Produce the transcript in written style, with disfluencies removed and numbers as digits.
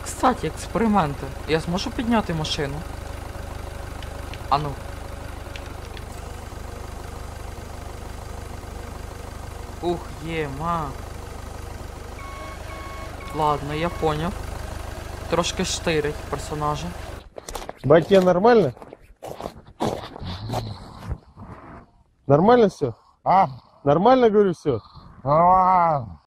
Кстати, експерименти. Я зможу підняти машину? Ану. Ух, ма. Ладно, я поняв. Трошки штирить персонажа. Батя, нормально? Нормально все? А? Нормально, говорю, все? А?